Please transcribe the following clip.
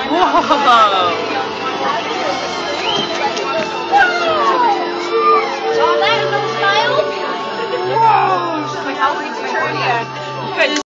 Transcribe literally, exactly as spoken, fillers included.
Whoa! Oh, that is no style? Whoa! Like how we turn, yeah. Good.